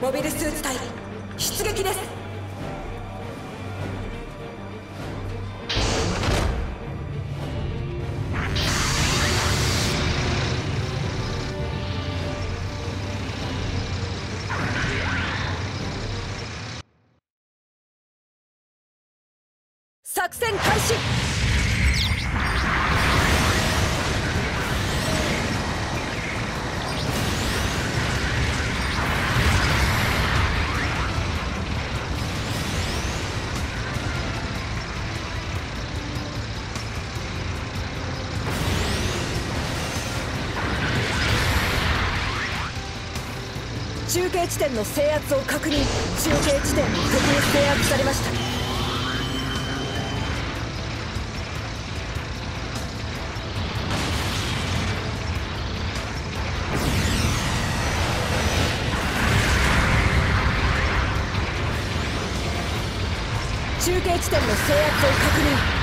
モビルスーツ隊出撃です。作戦開始。中継地点の制圧を確認。中継地点を敵に制圧されました。中継地点の制圧を確認。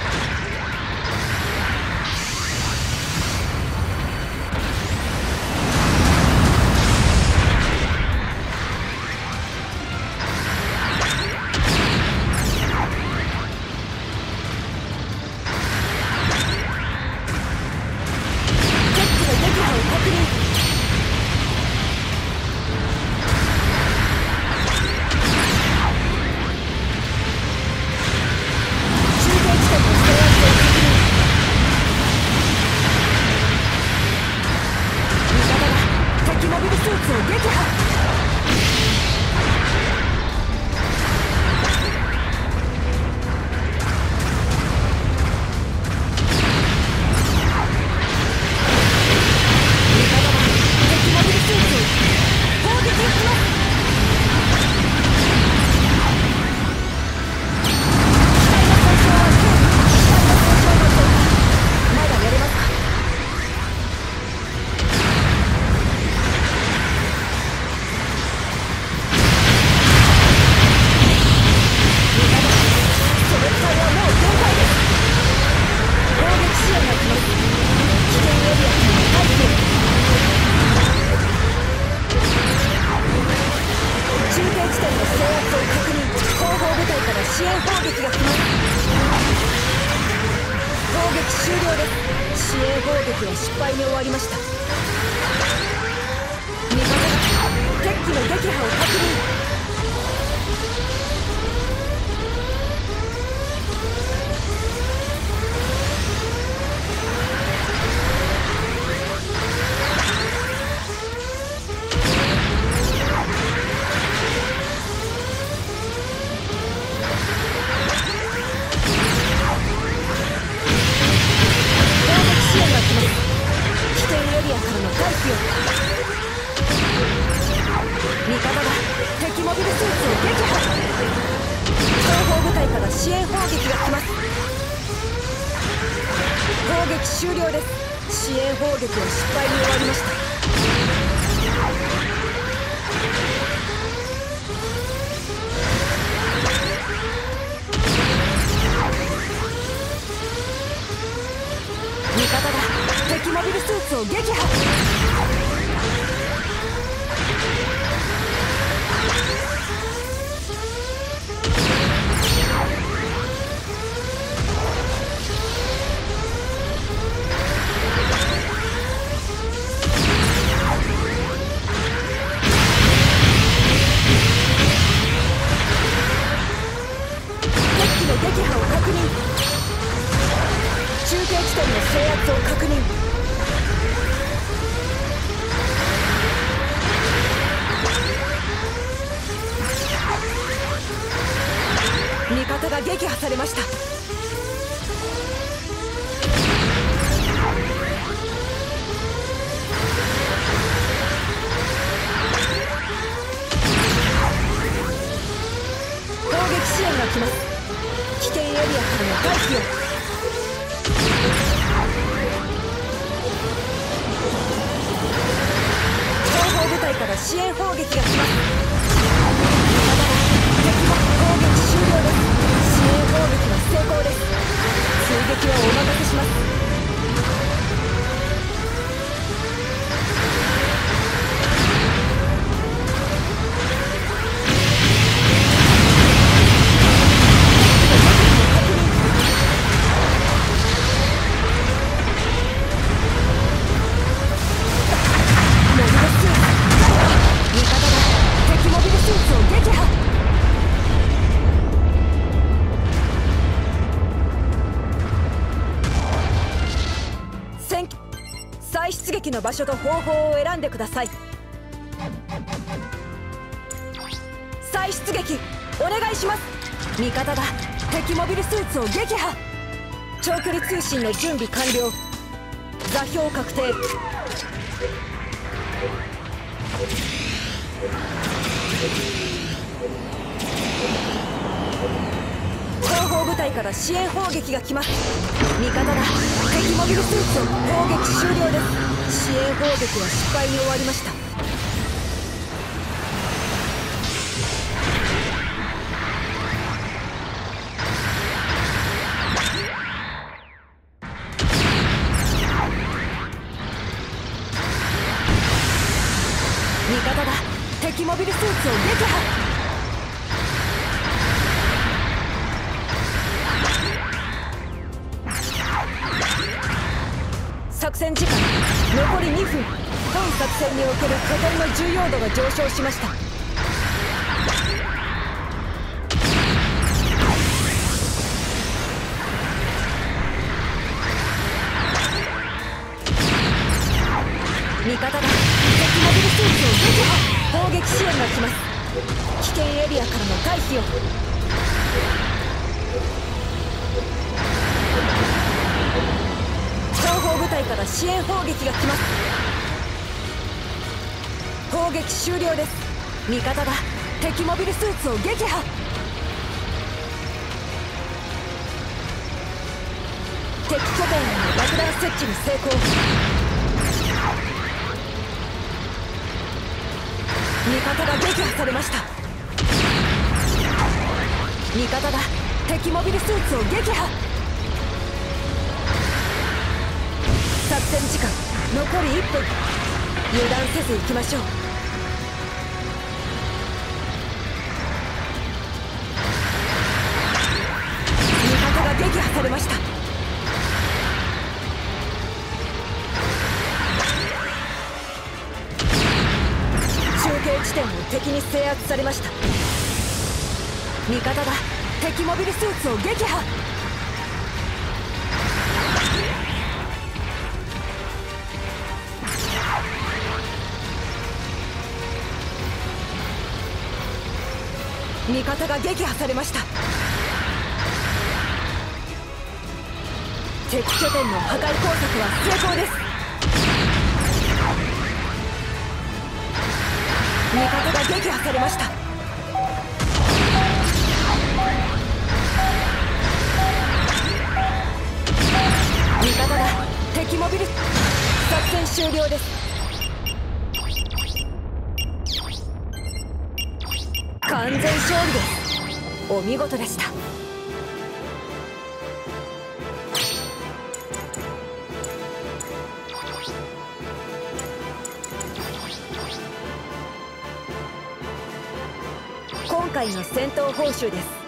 支援砲撃が来ます。攻撃終了です。支援砲撃は失敗に終わりました。味方が敵機の撃破を確認。味方が敵モビルスーツを撃破。後方部隊から支援砲撃が来ます。攻撃終了です。支援砲撃は失敗に終わりました。味方が敵モビルスーツを撃破。撃破を確認。中継地点の制圧を確認。味方が撃破されました。攻撃支援が来ます。危険エリアからの退避を。後方部隊から支援砲撃が来ます。敵も攻撃終了です。支援砲撃は成功です。追撃はお任せします。 の場所と方法を選んでください。再出撃お願いします。味方が敵モビルスーツを撃破。長距離通信の準備完了。座標確定。後方部隊から支援砲撃が来ます。味方が敵モビルスーツを砲撃終了です。支援砲撃は失敗に終わりました。味方が敵モビルスーツを撃破。作戦時間残り2分。本作戦における拠点の重要度が上昇しました。味方が敵モビルスーツを撃破。砲撃支援が来ます。危険エリアからの退避を。後方部隊から支援砲撃が来ます。砲撃終了です。味方が敵モビルスーツを撃破。敵拠点への爆弾設置に成功。味方が撃破されました。味方が敵モビルスーツを撃破。作戦時間残り1分。油断せず行きましょう。味方が撃破されました。中継地点を敵に制圧されました。味方が敵モビルスーツを撃破。味方が撃破されました。敵拠点の破壊工作は成功です。味方が撃破されました。味方が敵モビル作戦終了です。完全勝利です。お見事でした。今回の戦闘報酬です。